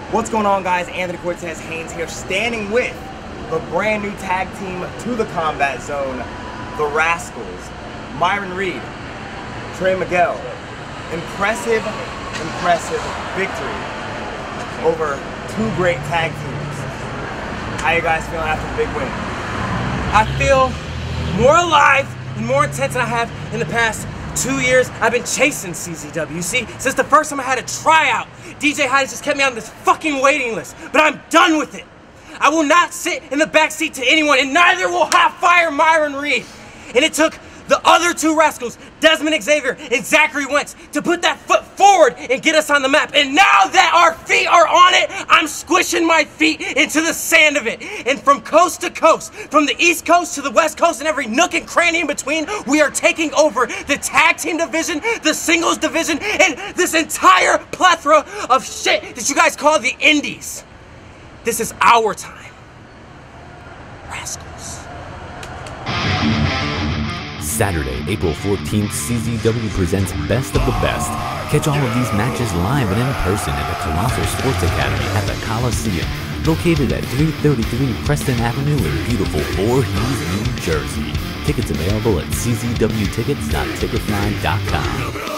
What's going on, guys? Anthony Cortez Haynes here, standing with the brand new tag team to the Combat Zone, the Rascals. Myron Reed, Trey Miguel. Impressive victory over two great tag teams. How you guys feeling after the big win? I feel more alive and more intense than I have in the past 2 years. I've been chasing CZW. You see, since the first time I had a tryout, DJ Hyde just kept me on this fucking waiting list. But I'm done with it. I will not sit in the backseat to anyone, and neither will Hotfire Myron Reed. And it took the other two rascals, Desmond Xavier and Zachary Wentz, to put that foot forward and get us on the map. And now that our feet are on it, I'm squishing my feet into the sand of it. And from coast to coast, from the East Coast to the West Coast and every nook and cranny in between, we are taking over the tag team division, the singles division, and this entire plethora of shit that you guys call the indies. This is our time. Rascals. Saturday, April 14th, CZW presents Best of the Best. Catch all of these matches live and in person at the Colossal Sports Academy at the Coliseum, located at 333 Preston Avenue in beautiful Voorhees, New Jersey. Tickets available at czwtickets.ticketline.com.